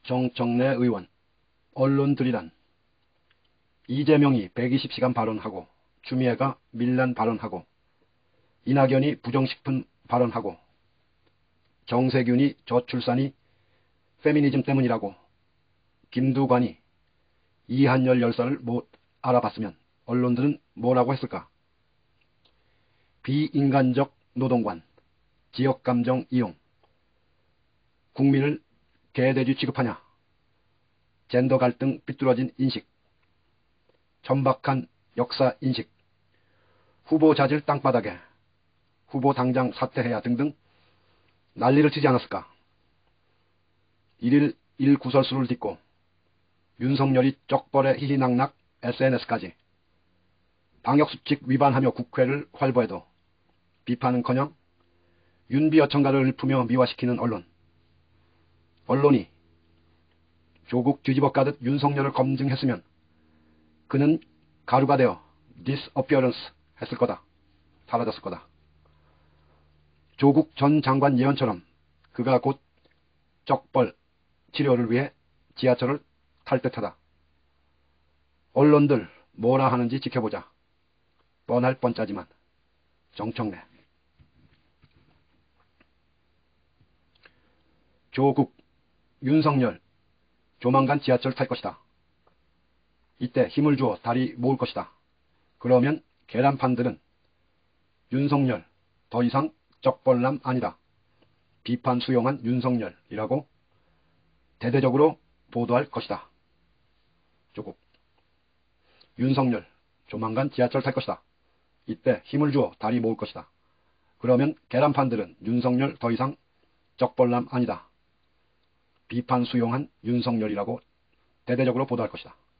정청래 의원, 언론들이란 이재명이 120시간 발언하고 추미애가 밀란 발언하고 이낙연이 부정식품 발언하고 정세균이 저출산이 페미니즘 때문이라고 김두관이 이한열 열사를 못 알아봤으면 언론들은 뭐라고 했을까? 비인간적 노동관, 지역감정 이용, 국민을 개돼지 취급하냐, 젠더 갈등 삐뚤어진 인식, 천박한 역사 인식, 후보 자질 땅바닥에, 후보 당장 사퇴해야 등등 난리를 치지 않았을까? 1일 1구설수를 딛고 윤석열이 쩍벌에 희희낙낙 SNS까지 방역수칙 위반하며 국회를 활보해도 비판은커녕 윤비어천가를 읊으며 미화시키는 언론이 조국 뒤집어 까듯 윤석열을 검증했으면 그는 가루가 되어 disappearance 했을 거다. 사라졌을 거다. 조국 전 장관 예언처럼 그가 곧 쩍벌 치료를 위해 지하철을 탈 듯하다. 언론들 뭐라 하는지 지켜보자. 뻔할 뻔짜지만. 정청래. 조국, 윤석열 조만간 지하철 탈 것이다. 이때 힘을 주어 다리 모을 것이다. 그러면 계란판들은 윤석열 더 이상 쩍벌남 아니다. 비판 수용한 윤석열이라고 대대적으로 보도할 것이다. 조국, 윤석열 조만간 지하철 탈 것이다. 이때 힘을 주어 다리 모을 것이다. 그러면 계란판들은 윤석열 더 이상 쩍벌남 아니다. 비판 수용한 윤석열이라고 대대적으로 보도할 것이다.